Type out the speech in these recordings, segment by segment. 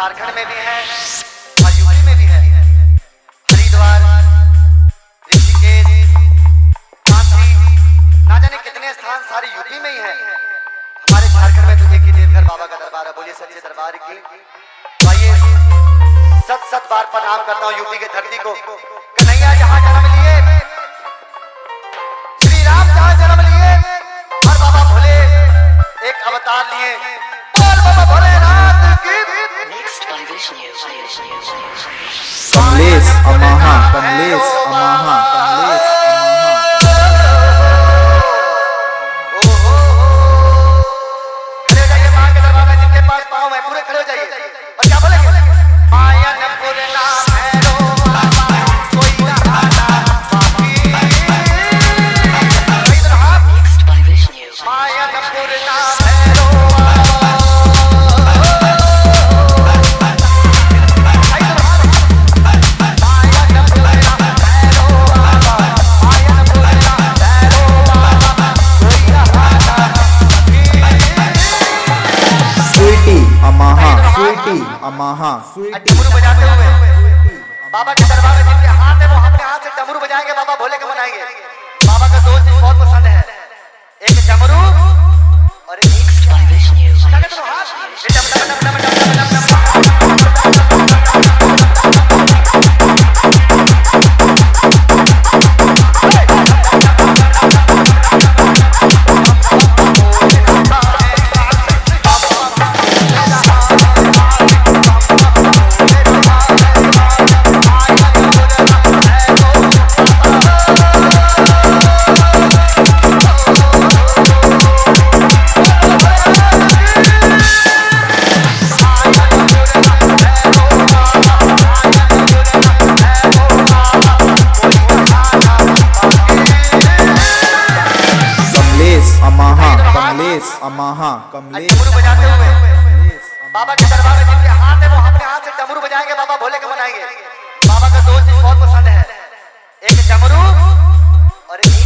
झारखंड में भी है और यूपी में भी है। हरिद्वार, ऋषिकेश, काशी, ना जाने कितने स्थान सारे यूपी में ही है। हमारे झारखंड में तो एक ही देवघर बाबा का दरबार है। बोलिए सच्चे दरबार की। तो आइए सत बार प्रणाम करता हूँ यूपी की धरती को। कन्हैया जहाँ जन्म लिए, श्री राम जहाँ जन्म लिए और बाबा भोले एक अवतार लिए। बोल बाबा भोलेनाथ की। कमलेश अमाहा, कमलेश अमाहा, कमलेश खड़े हो जाइए मां के दरबार में, जिनके पास पाँव है पूरे खड़े हो जाइए और क्या बोलेंगे? आयन पुरना भैरो कोई रहाता बाकी, इधर हाथ। आयन पुरना भैरो अमाहा, डमरू बजाते हुए बाबा के दरबार में जिनके हाथ है वो अपने हाथ से डमरू बजाएंगे, बाबा भोले के मनाएंगे। बाबा का दो चीज बहुत पसंद है, एक डमरू और एक अमाहा, कमलेश डमरू बजाते हुए बाबा के दरबार में जिनके हाथ है वो अपने हाथ से डमरू बजाएंगे, बाबा भोले के मनाएंगे। बाबा का दो चीज बहुत पसंद है, एक डमरू और एक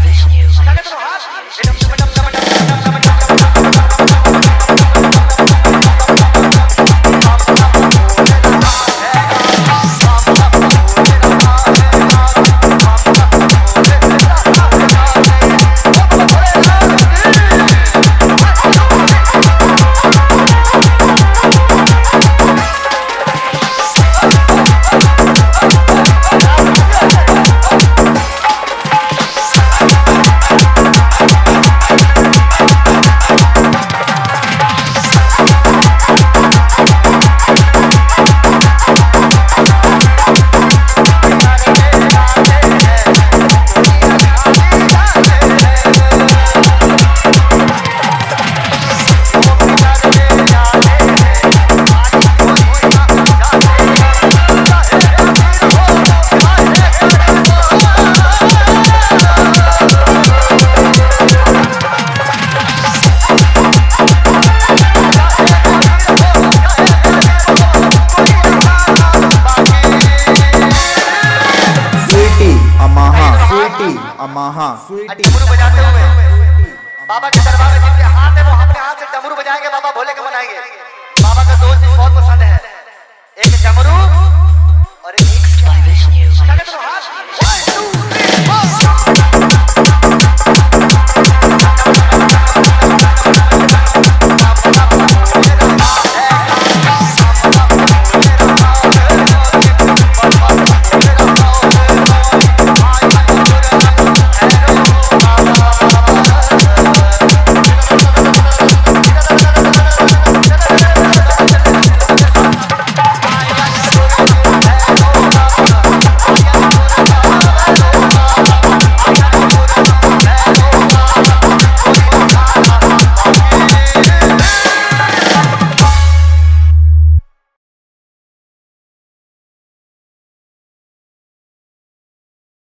अमाहा, डमरू बजाते हुए बाबा के दरबार में जिनके हाथ है वो अपने हाथ से डमरू बजाएंगे, बाबा भोले के मनाएंगे। बाबा का दो चीज बहुत पसंद है, एक डमरू और एक